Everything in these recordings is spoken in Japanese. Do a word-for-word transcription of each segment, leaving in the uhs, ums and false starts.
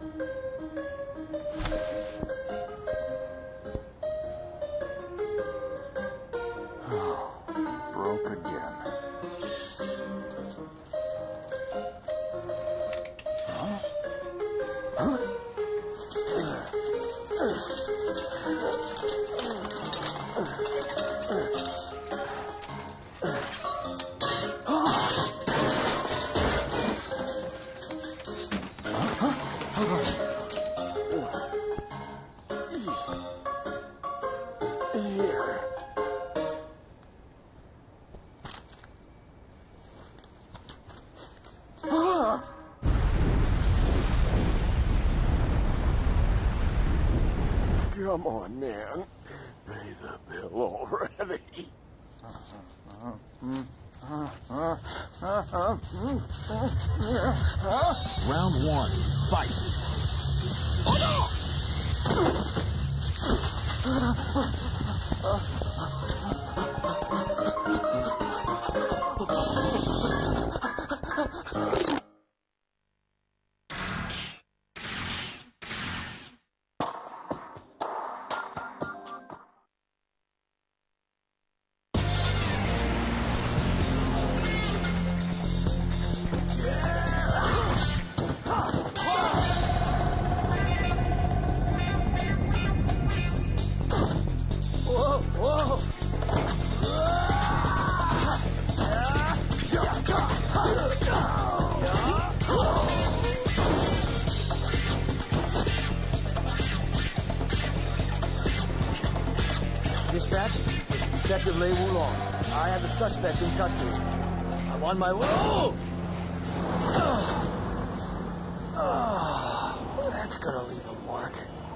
Broke again. Huh? Huh? Here. Ah! Come on, man. Pay the bill already. Round one, fight. Oh no! Dispatch, this is Detective Lei Wulong. I have the suspect in custody. I'm on my way. Oh! Oh! Oh, that's gonna leave a mark.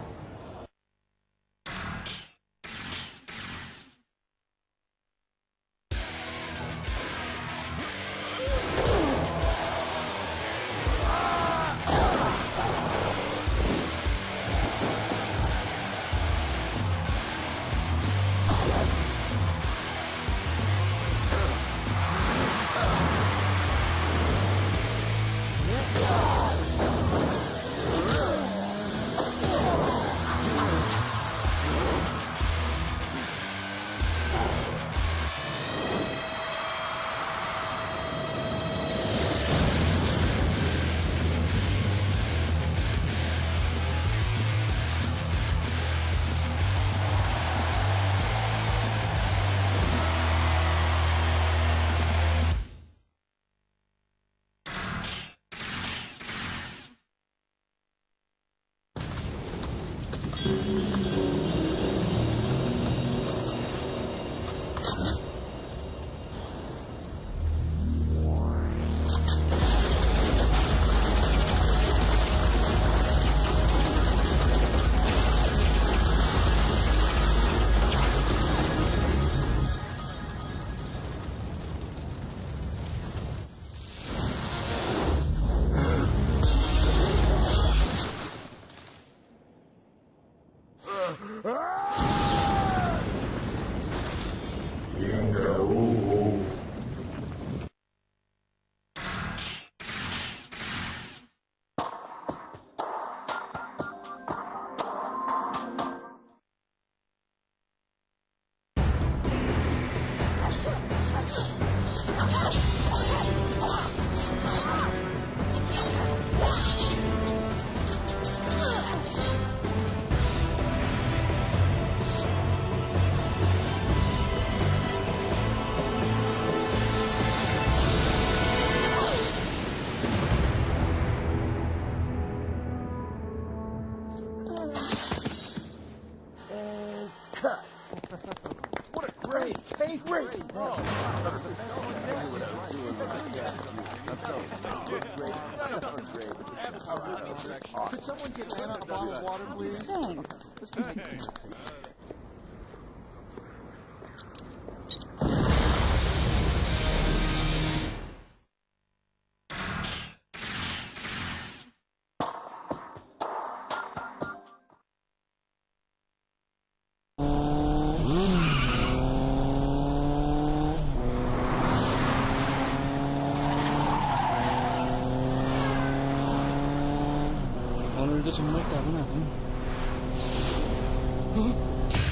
What a great take! Great! Oh, that was the best one yet. Could someone get Anna a bottle of water, please? Thanks. This can make it. 오늘도 정말 따분하군. 어?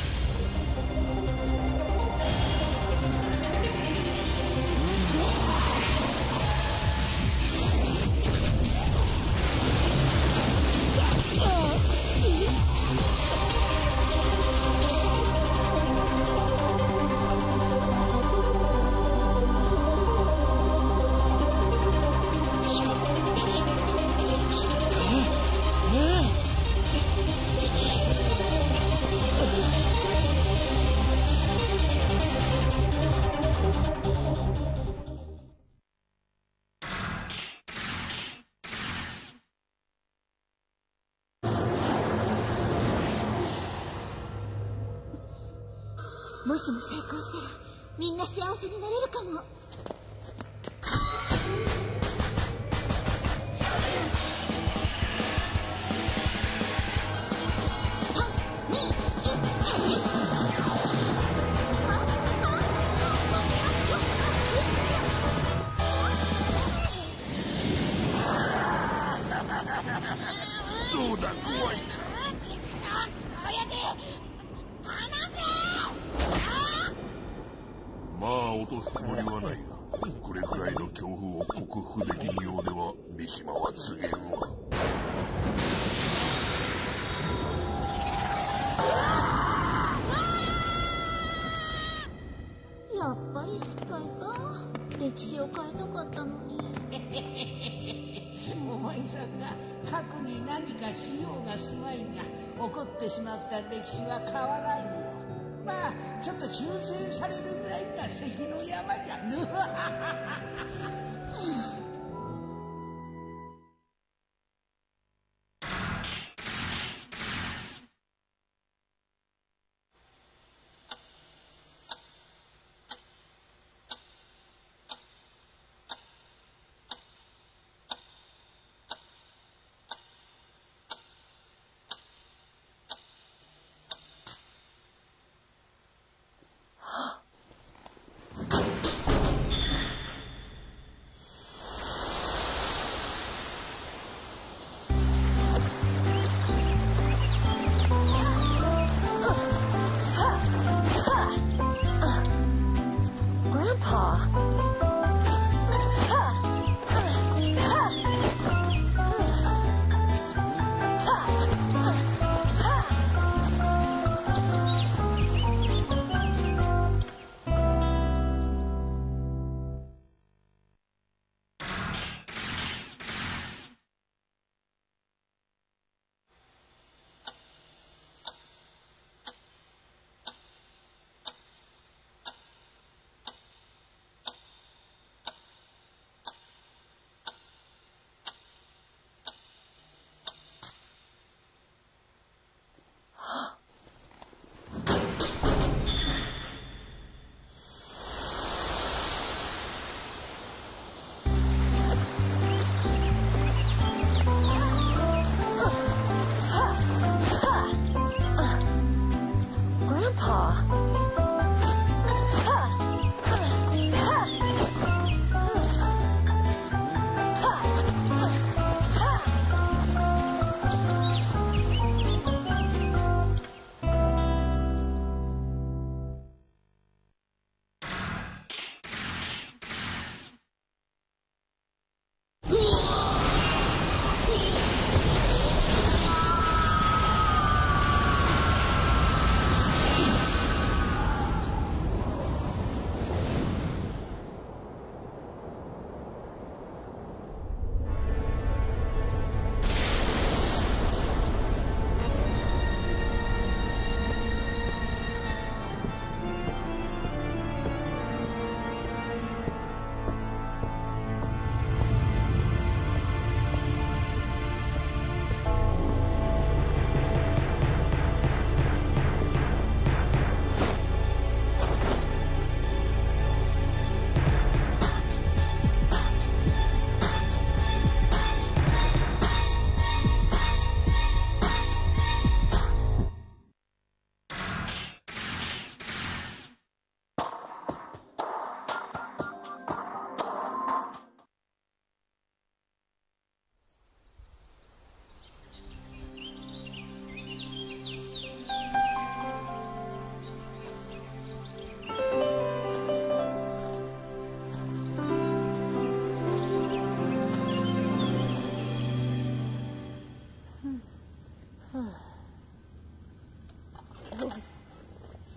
もしも成功したらみんな幸せになれるかも。 どうだ怖いか。まあ落とすつもりはないが、これくらいの恐怖を克服できんようでは三島は告げんわ。 やっぱり失敗か。歴史を変えたかったのに。 お前さんが過去に何かしようがすまいが、起こってしまった歴史は変わらんよ。まあちょっと修正されるぐらいが関の山じゃぬ。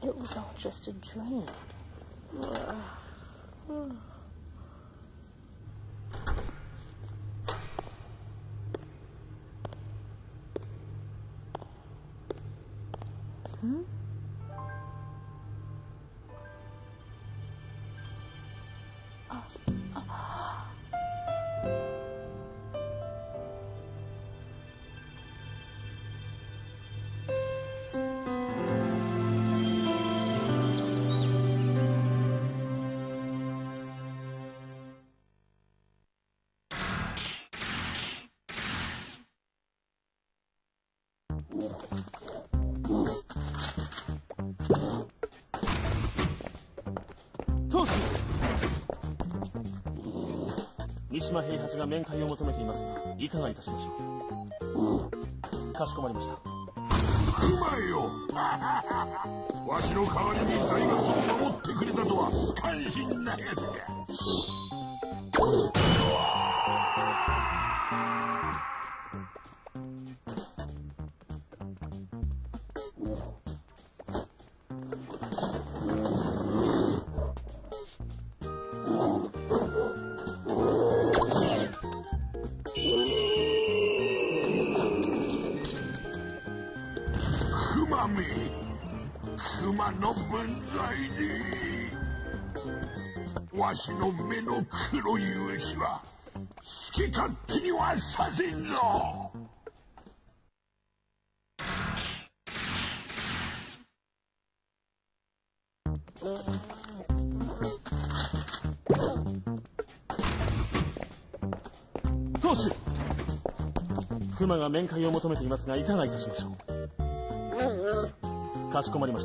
It was all just a dream. Hmm? Oh. Oh. 当主、三島平八が面会を求めていますが、いかがいたしましょう。かしこまりました。 ふまえよわしの代わりに財閥を守ってくれたとは感心なやつじゃ。熊の分際でわしの目の黒いうちは好き勝手にはさせんぞ。 当主、熊が面会を求めていますが、いかがいたしましょう。かしこまりました。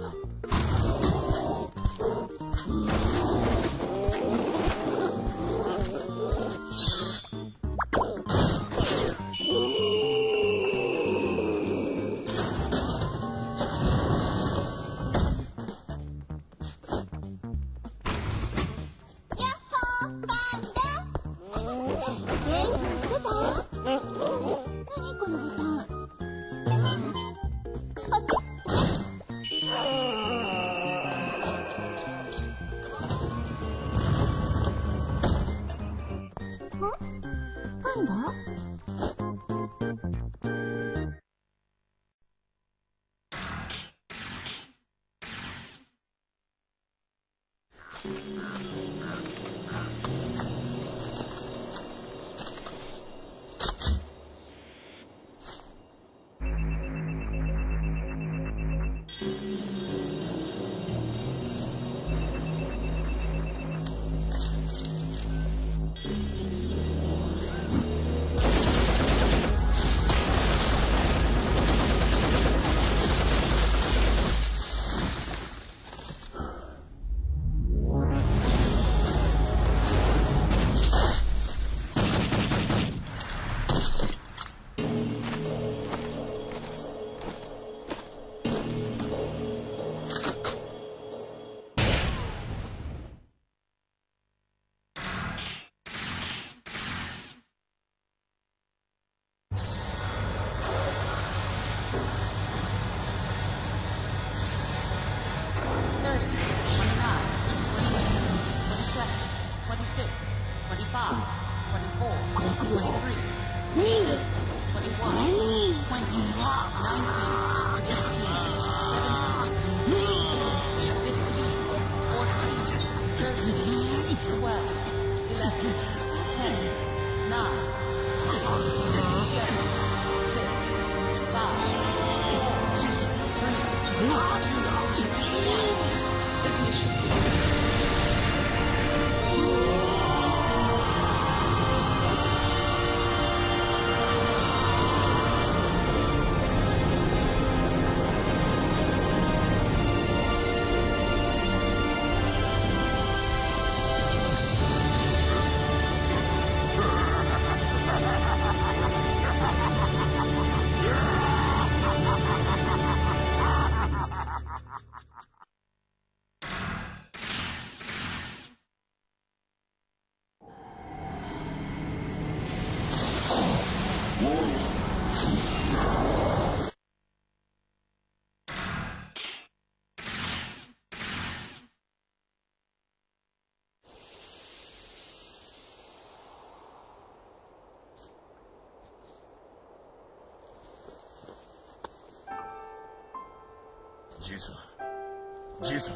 じいさん、じいさん。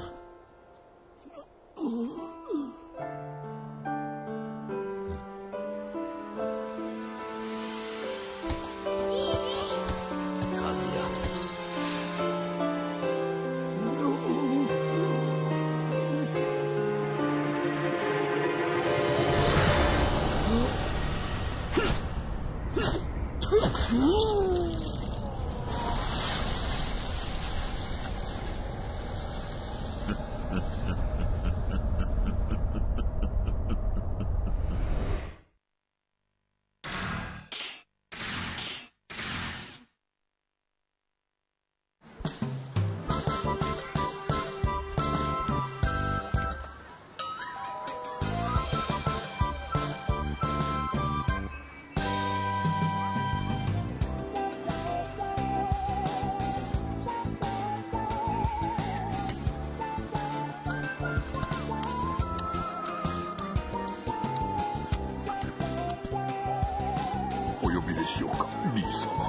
お呼びでしょうか、リー様。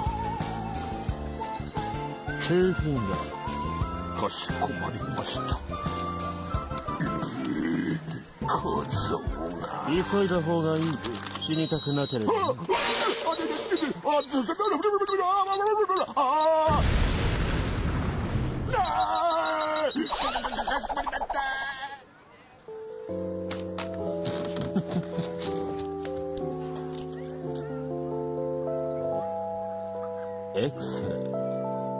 製品だ。 かしこまりました。えー、小僧が急いだ方がいい。死にたくなければ。エクセレント。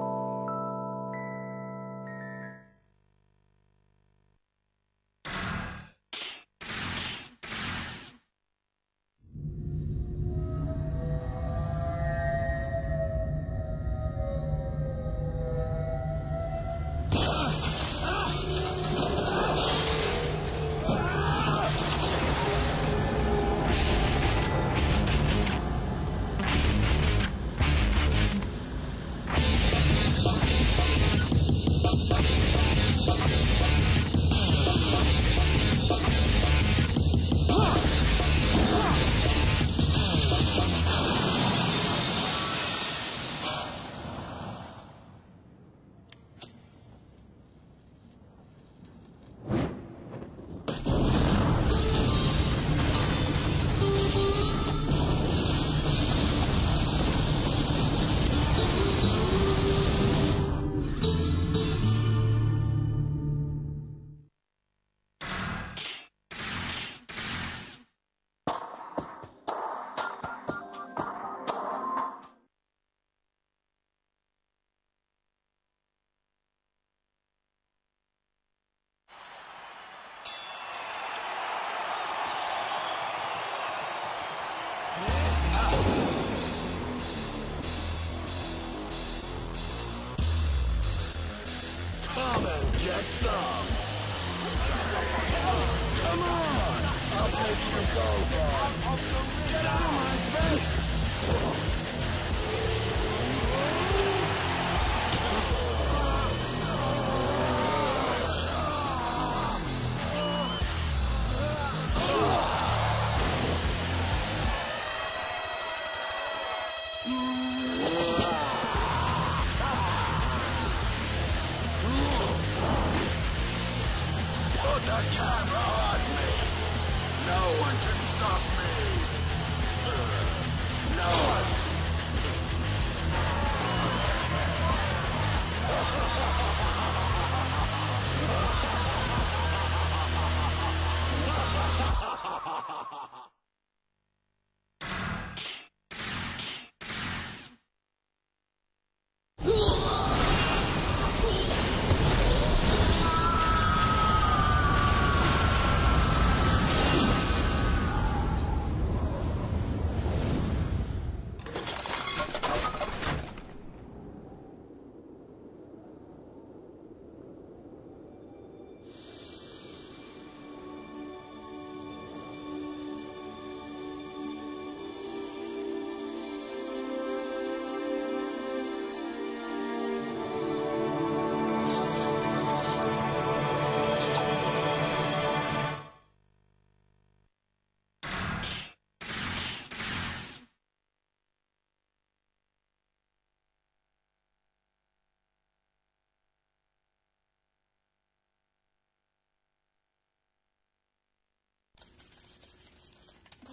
Come and get some. Come on, I'll take your gold bar. Get out of my face. Put the camera on me. No one can stop me. No one.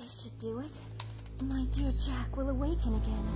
This should do it. My dear Jack will awaken again.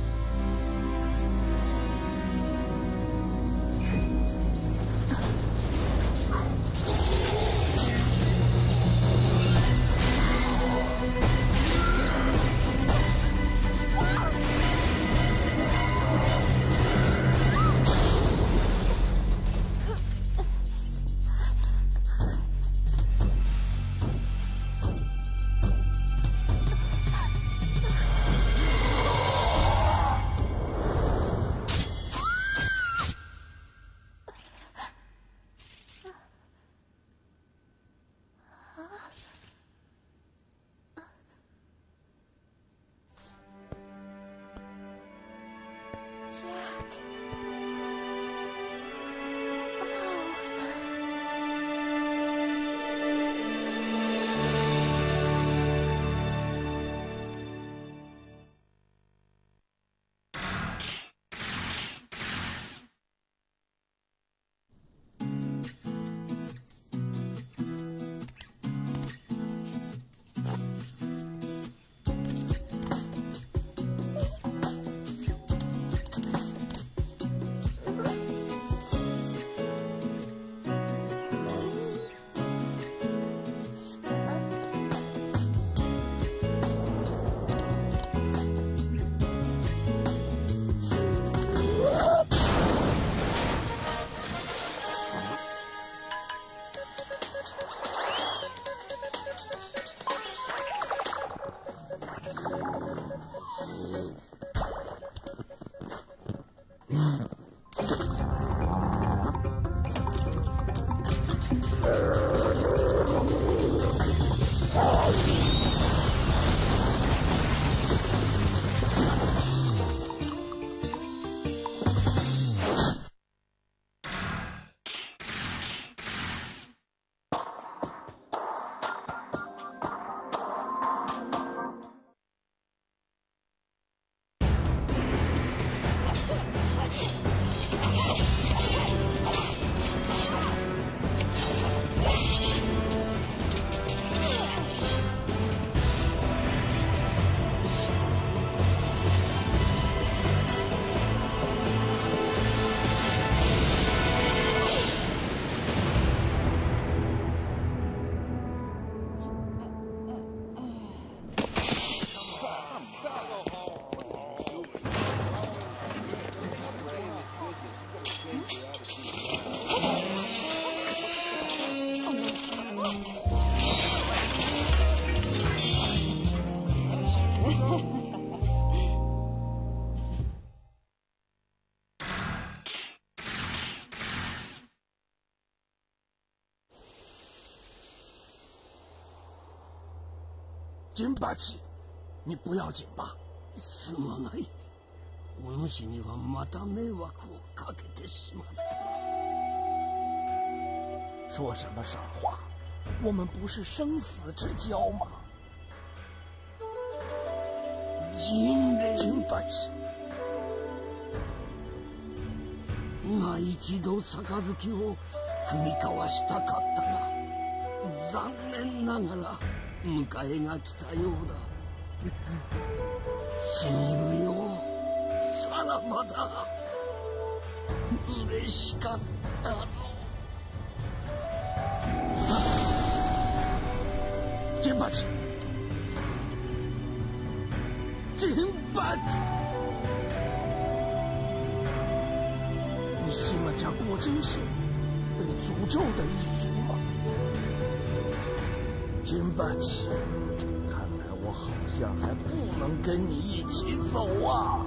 Jack. 金八七，你不要紧吧？すまない。お主にはまた迷惑をかけてしまった。说什么傻话？我们不是生死之交吗？金金八七，今一度杯を踏み交わしたかったが、残念ながら。迎えが来たようだ。親友よ、さらばだ。嬉しかったぞ。金八，金八，你信了这果真是被诅咒的一族吗？金八七，看来我好像还不能跟你一起走啊！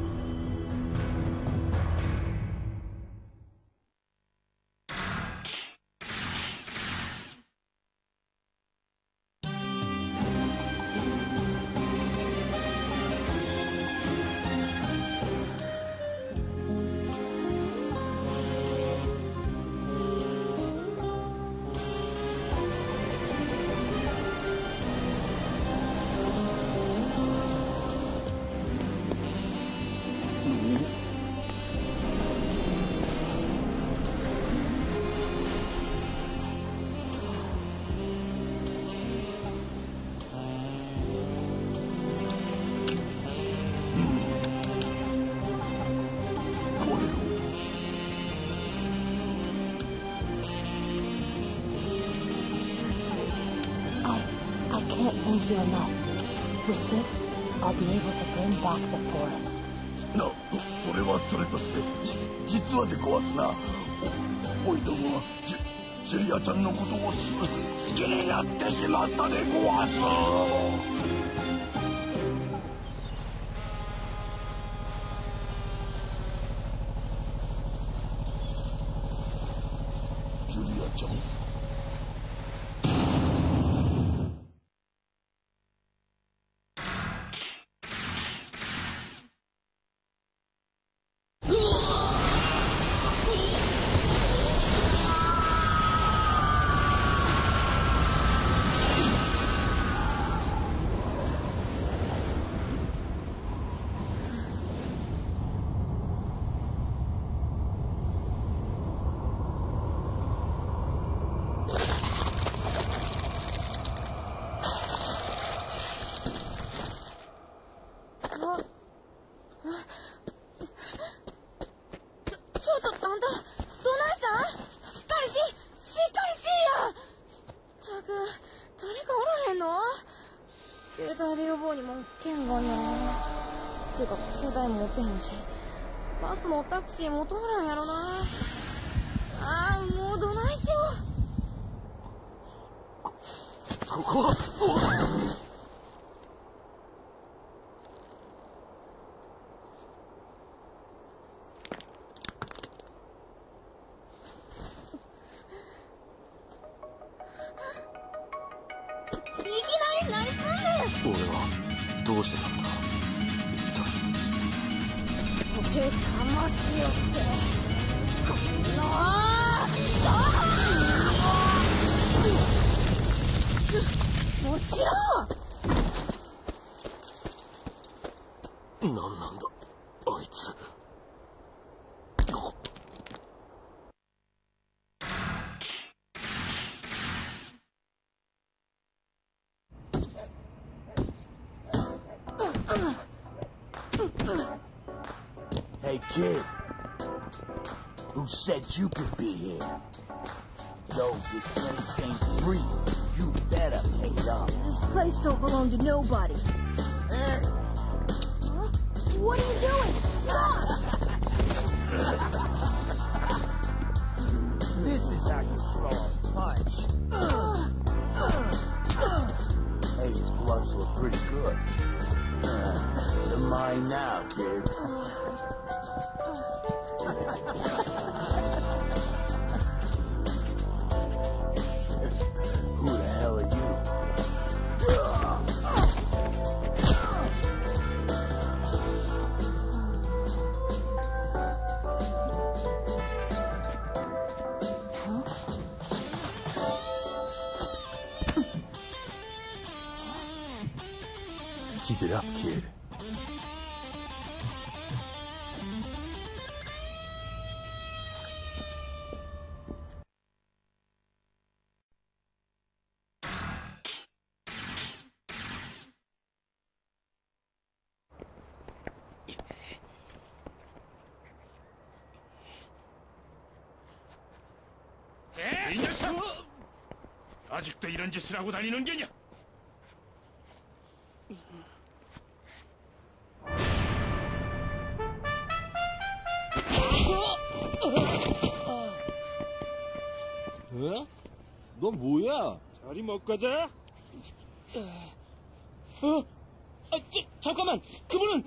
Thank you enough. With this, I'll be able to bring back the forest. な、それはそれとして、じ、実はでごわすな。お、おいどもは、ジュ、ジュリアちゃんのことをす、好きになってしまったでごわす。ジュリアちゃん。 携帯で呼ぼうにも剣がにゃてか携帯持ってへんし、バスもタクシーも通らんやろな。ああ、もうどないしよう。 こ、ここは俺はどうしてたのか一体。 溶けかましよってこんなもちろん。 何なんだあいつ。 Hey kid, who said you could be here? Yo, this place ain't free. You better pay up. This place don't belong to nobody. Huh? What are you doing? Stop! This is how you throw a punch. Hey, these gloves look pretty good. They're mine now, kid. Who the hell are you? Keep it up, kid. 아직도 이런 짓을 하고 다니는 게냐? 어? 너 뭐야? 자리 못 가자? 어? 아, 저, 잠깐만! 그분은!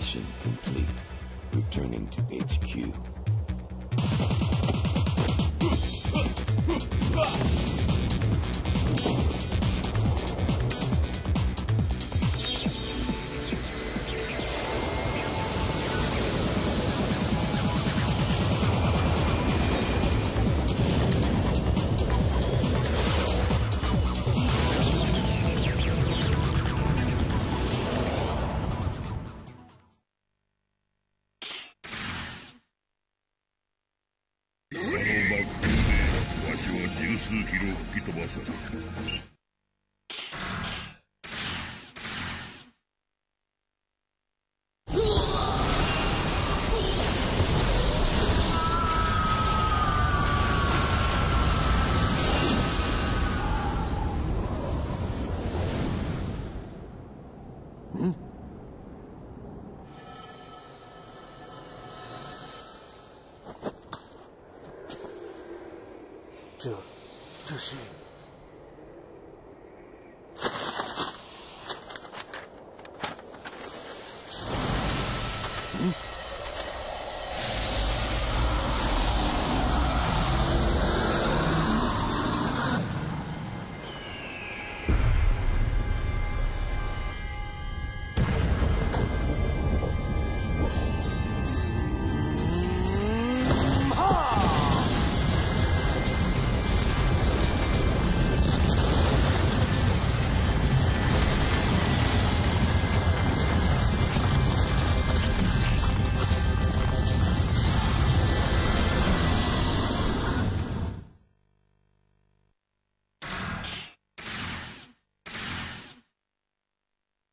Mission complete. Returning to H Q. 这，这是。嗯。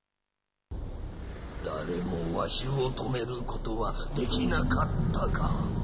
誰もわしを止めることはできなかったか。